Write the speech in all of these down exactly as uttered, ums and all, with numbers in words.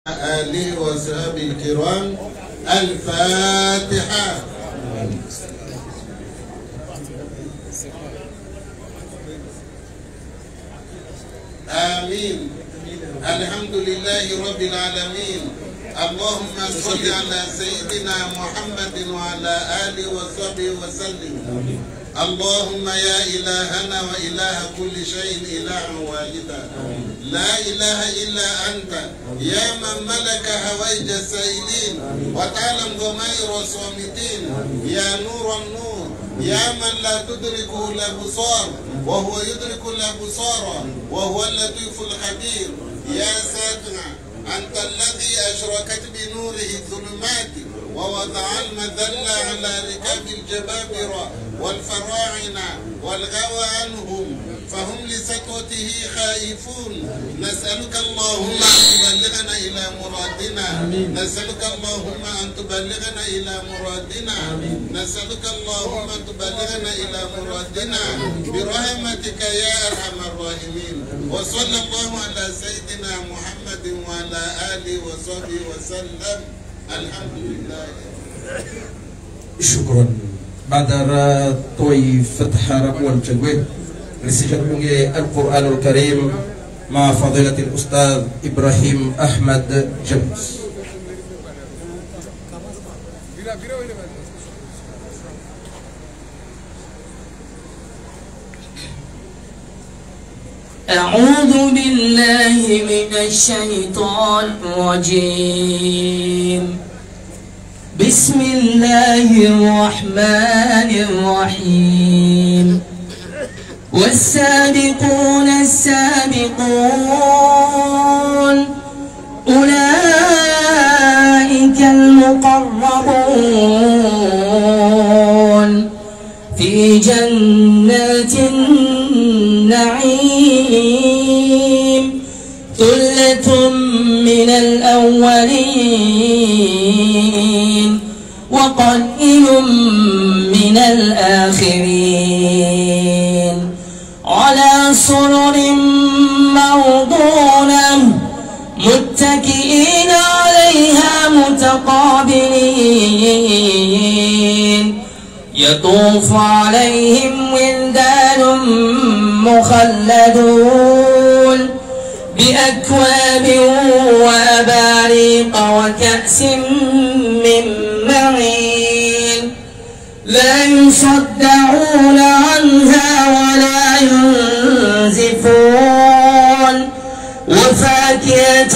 آله وصحبه الكرام. الفاتحة. آمين. الحمد لله رب العالمين. اللهم صل على سيدنا محمد وعلى آله وصحبه وسلم. اللهم يا إلهنا وإله كل شيء إله واحدا لا إله إلا أنت يا من ملك هويج السائلين وتعلم ضمائر الصامتين يا نور النور يا من لا تدركه الأبصار وهو يدرك الأبصار وهو اللطيف الخبير. يا ساتنا أنت الذي أشركت بنوره الظلمات ووضع المذلة على ركاب الجبابرة والفراعنة والغوى عنهم فهم لسطوته خائفون. نسألك اللهم أن تبلغنا إلى مرادنا. نسألك اللهم أن تبلغنا إلى مرادنا. نسألك اللهم أن تبلغنا إلى مرادنا برحمتك يا أرحم الراحمين. وصلى الله على سيدنا محمد وعلى آله وصحبه وسلم. الحمد لله. شكرا. بعد طوي فتح ربو الجلوين لسجل القرآن الكريم مع فضيلة الأستاذ إبراهيم أحمد جمس. أعوذ بالله من الشيطان الرجيم. بسم الله الرحمن الرحيم. والسابقون السابقون أولئك المقربون في جنات النعيم ثلة من الأولين وقليل من الآخرين على سرر موضونة متكئين عليها متقابلين يطوف عليهم ولدان مخلدون بأكواب وأباريق وكأس من معين لا يصدعون عنها ولا ينزفون وفاكهة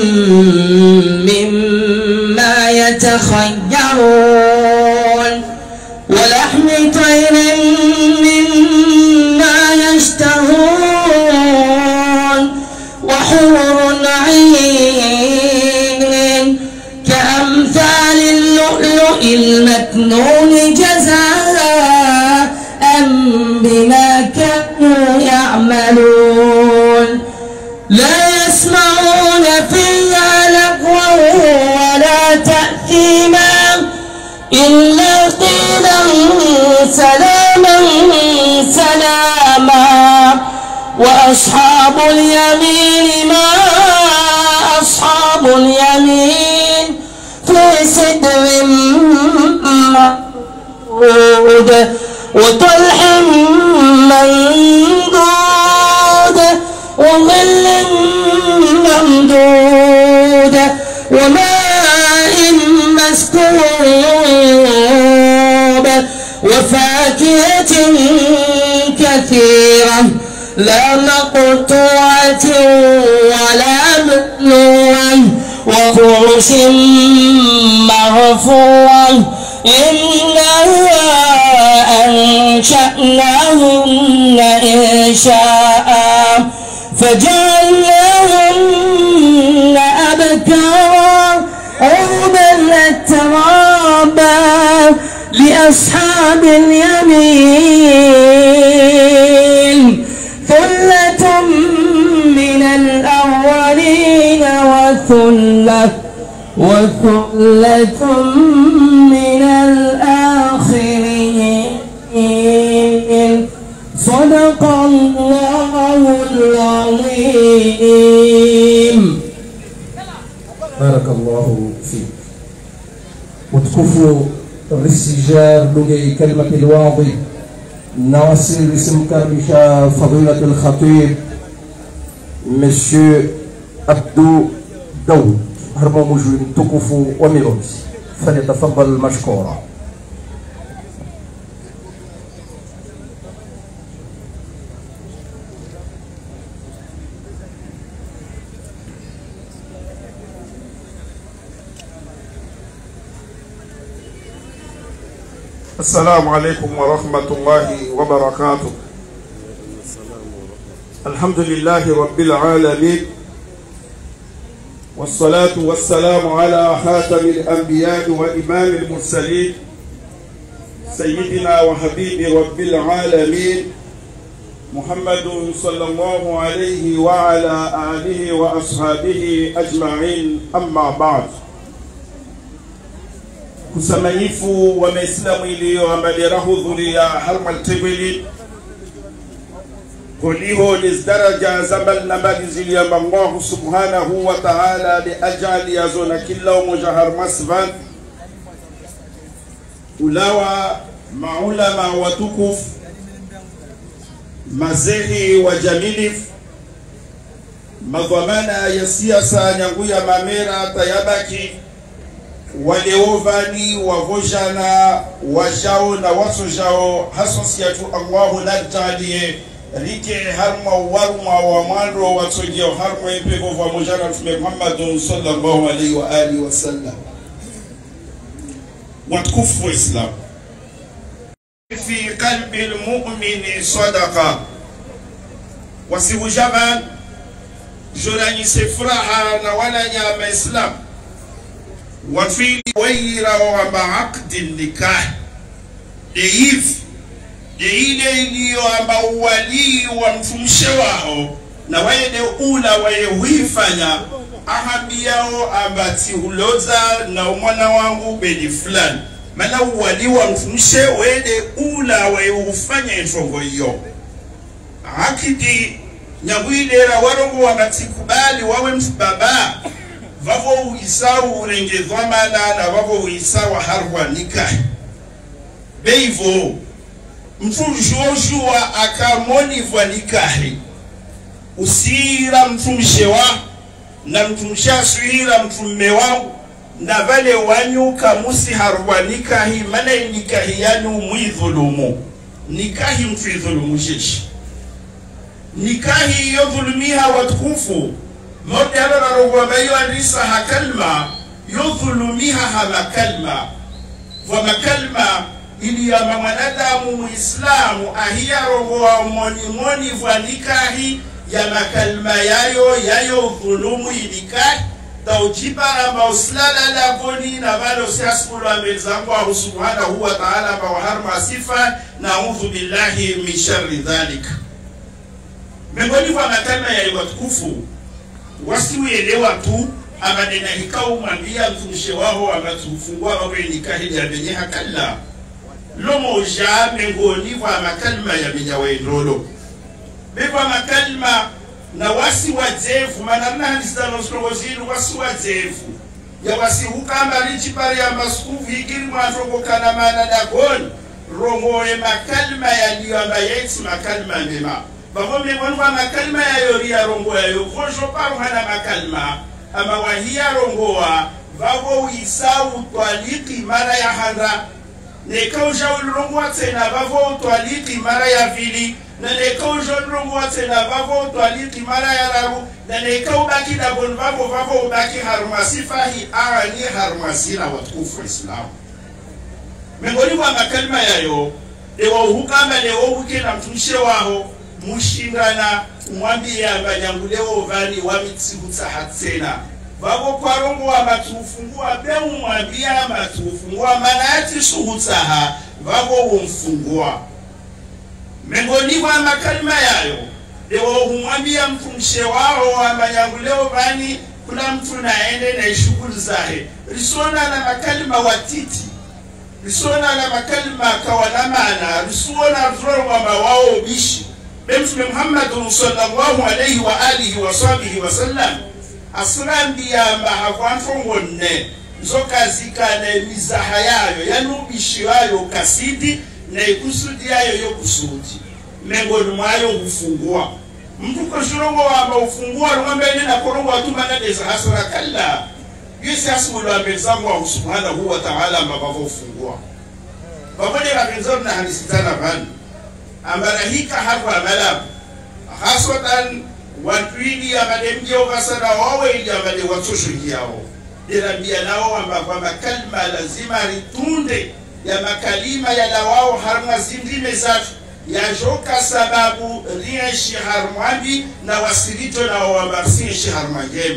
مما يتخيرون ولحم طير مما يشتهون وحور عين كأمثال اللؤلؤ المكنون جزاء بما كانوا يعملون لا يسمعون فيها لغوا ولا تأثيما إلا قيلا سلاما سلاما. وأصحاب اليمين ما أصحاب اليمين في سدر ممدود وطلح منضود وظل ممدود وماء مسكوب وفاكهة كثيرة لا مقطوعة ولا ممنوعة وفرش مرفوعة إنا أنشأناهن إنشاء فجعلناهن أبكارا عربا أترابا لأصحاب اليمين ثلة من الأولين وثلة وثلة من الآخرين. صدق الله العظيم. barakallahu fik. Utukufu risijar lungi kalimat alwadi nawassil lisimkaribisha fadilat alkhatib Monsieur Abdou Daoud harmo mujuri mtukufu wa Mironzi, falyatafaddal mashkura. السلام عليكم ورحمة الله وبركاته. الحمد لله رب العالمين، والصلاة والسلام على خاتم الأنبياء وإمام المرسلين سيدنا وحبيب رب العالمين محمد صلى الله عليه وعلى آله وأصحابه أجمعين. أما بعد، kusamayifu wa Waislamu iliyo ambali rahudhuria harmal tibili kuliho lizdaraja zabal nabali zili amba Allah subhanahu wa ta'ala bi ajali yazona kila umoja harmasvan ulawa maulama watukuf mazehi wa jamilif madhamana ya siasa nyanguya mamera tayabaki waleovani wavojana wajao na wasojao hasosiyatu Allahu naltalie rike harma warma wa mwando watsojeo harma impego wa mojana Mtume Muhammad sallallahu alaihi wa alihi wasallam. Watukufu wa Islam, fi qalbi almu'mini sadaqa wasihujaban jorani sefraha na wala nyama Islam وفي ويرا وبعقد النكاح ديف ديile iliyoamba uwali wa mfumshe wao na waende ula wayehuifanya ahambi yao ambati huloza na umwana wangu beni fulani mana uwali wa mfumshe wende ula wayehufanya ifongo hiyo akidi nyagwilera warongo wakatikubali wawe mfubaba vavo uisawu urengezwa mana na vavo uisawa harwa nikahi beivo mtu joshua akamoni vwa nikahi usira mtu mshewa na mtu mshasuhira mtu mmewangu na vale wanyuka musi harwa nikahi mana nikahi yanu muidhulumu nikahi mtu idhulumu sheshi nikahi yodhulumiha watukufu moja ala narogwa mayo andisa hakalma yudhulumiha hama kalma wa makalma ili ya mwanadamu muislamu ahia rogwa moni moni wa nikahi ya makalma yayo yayo dhulumu nikahi taujibara mauslala la goni na valo siaskulu amezangu wa subhanahu wa ta'ala wa harma sifa na'udhu billahi min sharri dhalika. Miongoni wa makalma ya watukufu wasiuelewa tu amanena hikao mwambia mtumishe wao amatufungua wawe nikahi ya benye hakalla lomo ja mengoni wa makalma ya minyawendolo bewa makalma na wasi wazefu manamna handisano strogozilu wasi wazefu ya wasi hukamba richi pari ya maskufu hikiri mwatrongo kanamana dagoni rongoe makalma ya liwamba yeti makalma mema babo mengoni wa makalma ya yori ya rongo ya yovojo paru hana makalma ama wahia rongoa vavo isau twaliki mara ya handa nekauja ulrongoa tena vavo twaliki mara ya vili na nekauja ulrongoa tena vavo twaliki mara ya raru na nekau baki na bon vavo vavo baki harumasifahi aani harumasina watukufu Islam. Mengoni wa makalma ya yo ewa uhukama leo uke na mtumishe waho mushingana umwambie abanyanguleo vani wamitibutsa hatsena vavo kwa rongo wa matufungua be umwambia matufungua manati suhutsaha vavo umfungua. Mengoni wa makalima yayo dewa umwambia mtumishe wao abanyanguleo vani kuna mtu naende na shughuli zahe risona na makalima watiti risona na makalima kawanamana risona vzoro wa mawao bishi Mtume Muhammad sallallahu alayhi wa alihi wa sahbihi wa sallam asrandi ya mahavanto ngone zoka zikane mizaha yayo yanubishi yayo kasidi na ikusudi yayo yo kusudi mengoni mwayo ufungua mtu koshrongo amba ufungua ngombe na korongo atumana deza hasara kalla yesi asulu amezangu wa subhanahu wa ta'ala mabavo ufungua pamoja na benzoni na halisitana bani amarahika hapa malab hasatan watwili ya mademje wakasana wawe ili ya made watoshuhi yao dirambia nao amba kwa makalima lazima ritunde ya makalima ya lawao harma zindime zatu ya joka sababu rienshi harmwabi na wasirito na wawambarsienshi harmagemu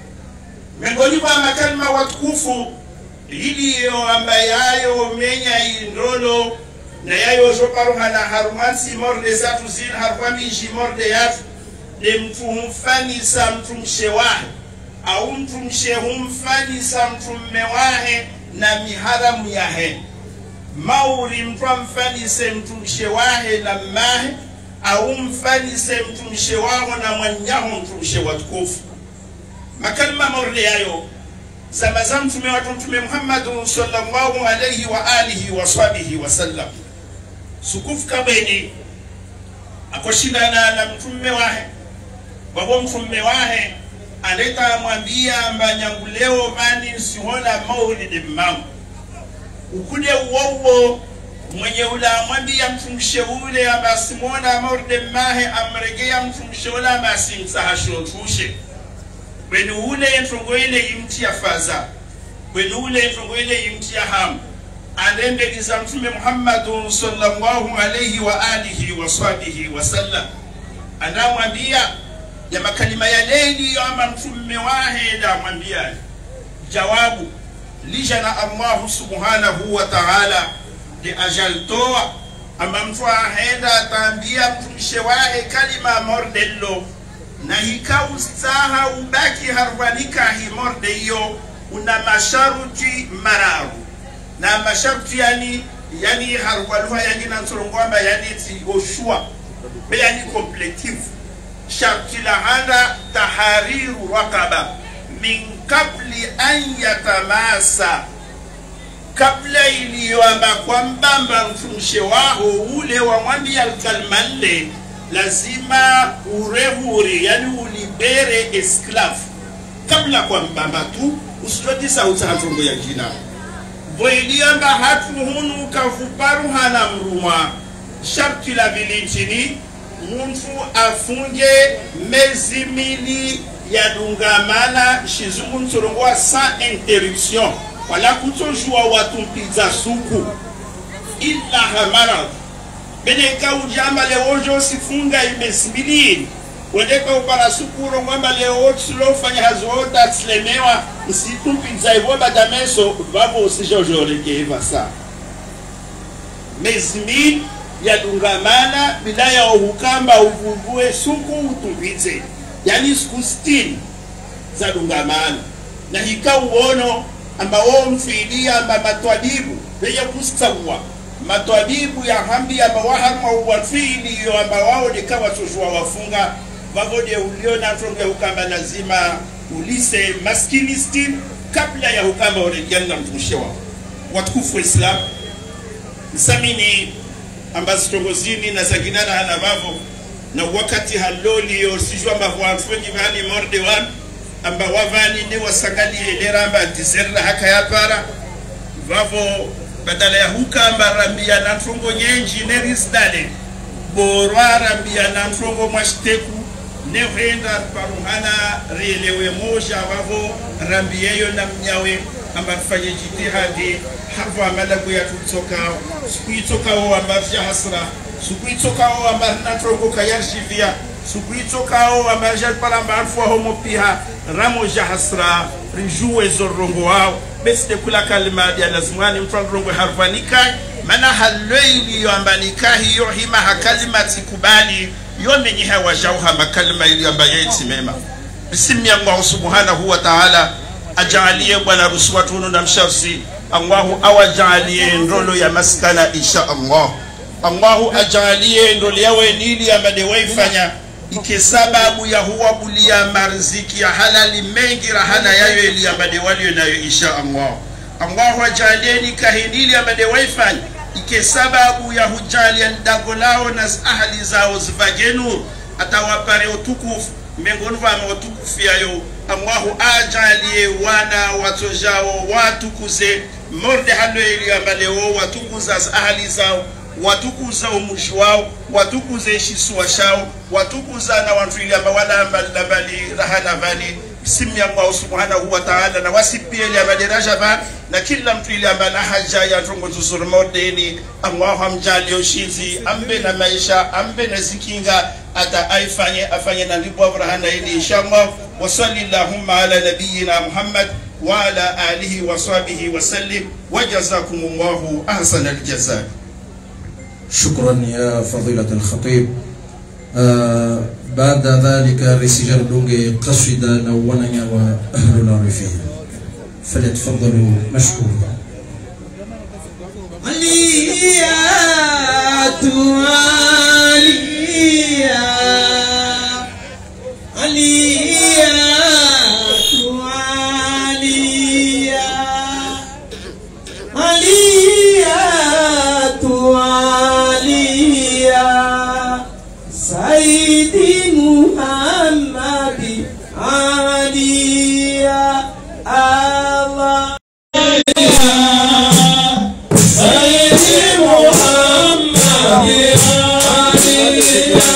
mengoni kwa makalima watukufu hili yo amba yayo menya indolo na yayo joparuha na harumansi morde zatu zin harwami ishi morde yatu de mtu humfanisa mtu mshewahe au mtu mshe humfanisa mtu mmewahe na miharamu yahe mauri mtu mfanise mtu mshewahe na mahe au mfanise mtu mshewaho na mwanyaho mtu mshewatukufu makalima morde yayo zama za mtume watu mtume Muhammad sallallahu alayhi wa alihi wa sahbihi wa sallam sukufu kabeni akoshindana na mtume wahe babo mtume wahe aleta mwambia mbanyangu leo mani sihona maulid mam ukude uwo mwenye ula mwambia mtumshe ule amba simona maulid mahe amregea mtumshe ule amba simsahashotushe kwenu ule ntongo ile imti ya faza kwenu ule ntongo ile imti ya hamu andembe giza mtume Muhammad sallallahu alayhi wa alihi wa sahbihi wa sallam anamwambia ya makalima ya leli ama mtume wahe da mwambia jawabu lijana Allah subhanahu wa ta'ala li ajaltoa ama mtu ahenda atambia mtumishe wahe kalima mordello na hikau saha ubaki harwanika hi morde hiyo una masharuti mararu na masharuti yani yani harwaluha yani nansorongwamba yani ti oshua be yani completive sharti la handa tahariru raqaba min qabli an yatamasa kabla iliyoamba kwamba mtumshe wao ule wa mwambi alkalmande lazima urehuri yani ulibere esclave kabla kwa mbamba tu usitoti sauti hatungo ya jina boiliamba hatu hunu kafuparu hana mruma sharti la vilintini mtu afunge mezi mili ya dungamana shizungu mtolongwa sans interruption wala kutojua watu mpiza suku illa hamara bedeka ujamba leojo sifunga imesibili wedeka upara sukuro ngamba leo tslo fanya hazota tslemewa msitumpiza hivyo badameso babo usijojole keva sa mezmil ya dungamana bila ya uhukamba uvuvue suku utumbize yani siku sitini za dungamana na hika uono amba wao mfidia amba matwadibu beya kustawa matwadibu ya hambi amba waharma uwafili yo amba wao dikawa tujua wafunga wavode uliona tronge hukamba lazima ulise maskini stin kabla ya hukamba olegiana mtushewa watukufu wa Islam msamini ambazo tongozini na zaginana hana vavo na wakati haloli yo sijua mbavu wafungi vani morde wan amba wavani ni wasangali elera amba dizerra haka ya para vavo badala ya huka amba rambia na trongo nyenji nerisdale borwa rambia na trongo mwashiteku nehenda paruhana rielewe moja vavo rambieyo na mnyawe amba fanye jitihadi hapo amalagu ya tutoka sikuitoka o ambavya hasra sikuitoka o ambavya trongo kayarshivia sikuitoka o ambavya palamba alfu homo pia ramo ja hasra rijue zorongo wao beste kula kalima ya lazimani mtrongo harvanika mana halweili yo ambanika hiyo hima hakalima tikubali yo menyi hawa jauha makalima ili ambaye itimema bismi Allah subhanahu wa ta'ala ajalie bwana rusuwatunu na msharsi Allahu awajalie ndolo ya maskana insha Allah Allahu ajalie ndolo yawe nili ya madewaifanya ike sababu ya huwa bulia marziki ya halali mengi rahana yayo ili amade walio nayo insha Allah. Allah wajalieni kahindili amade waifan ike sababu ya hujali ya ndago lao na ahali zao zivagenu atawapare utukufu miongoni mwa utukufu yayo. Allah ajalie wana watojao watukuze morde halo ili amade wao watukuza ahali zao, watukuza umushi wao, watukuze shiswa shao, watukuza na watu ili ambao wala mbali rahana bali bismi ya Allah subhanahu wa ta'ala na wasipie ili ambao rajaba na kila mtu ili ambao haja ya tungo tuzuru modeni. Allah hamjali ushizi ambe na maisha ambe na zikinga ata aifanye afanye na lipo rahana ili inshallah. Wa sallallahu ala nabiyyina Muhammad wa ala alihi wa sahbihi wa sallim wa jazakumullahu ahsana aljazaa. شكرا يا فضيلة الخطيب. آه بعد ذلك رسجل دونجي قصيدة نوانا وأهل العرفين فليتفضلوا مشكورا. عليات عليا عليات عليا عليات عليا سيدي محمد عليا الله سيدي محمد عليا